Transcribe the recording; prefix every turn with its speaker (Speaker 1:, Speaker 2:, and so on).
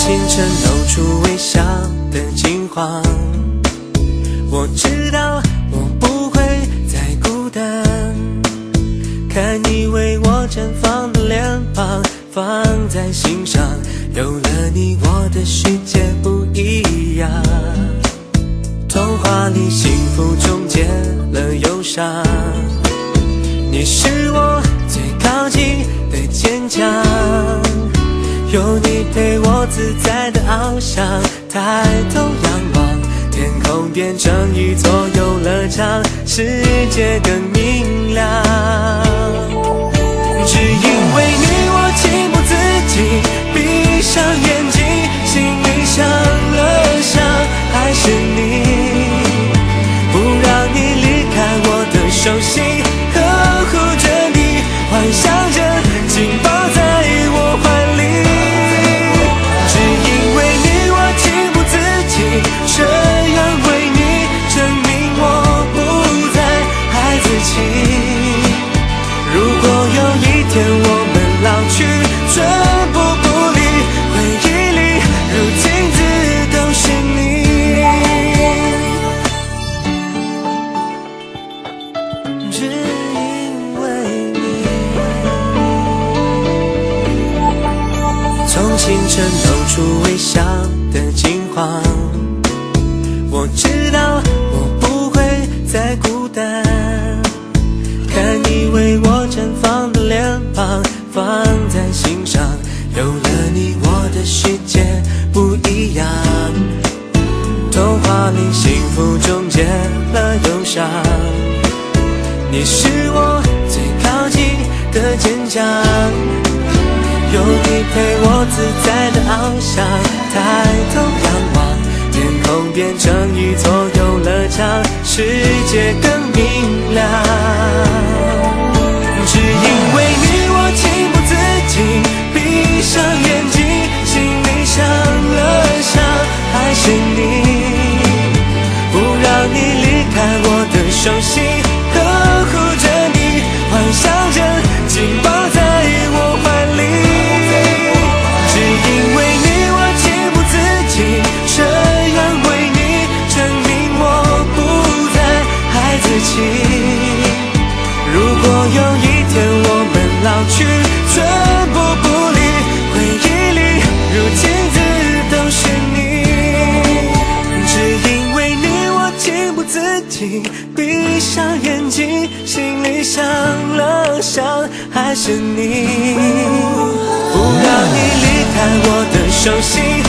Speaker 1: 清晨露出微笑的金黄，我知道我不会再孤单。看你为我绽放的脸庞，放在心上，有了你我的世界不一样。童话里幸福终结了忧伤，你是我最靠近的坚强，有你陪我自在的翱翔，抬头仰望，天空变成一座游乐场，世界更明亮。只因为你我情不自禁闭上眼睛，心里想了想，还是你不让你离开我的手心，呵护着你，幻想着紧抱在我怀里。只因为你我情不自禁，这样为你证明我不再孩子气。如果有一天我们老去，寸步不离，回忆里如镜子都是你。只因为你，从清晨露出微笑的金黄，我知道我不会再孤单。看你为我绽放的脸庞，放在心上，有了你我的世界不一样。童话里幸福终结了忧伤，你是我最靠近的坚强，有你陪我自在的翱翔，抬头仰望，天空变成一座游乐场，世界更明亮。只因为你我情不自禁闭上眼睛，心里想了想，还是你不让你离开我的手心，呵护着你，幻想着紧抱在我怀里。只因为你我情不自禁，这样为你证明我不再孩子气。如果有一天我们老去，寸步不离，回忆里如镜子都是你。只因为你我情不自禁闭上眼睛，心里想了想，还是你不让你离开我的手心，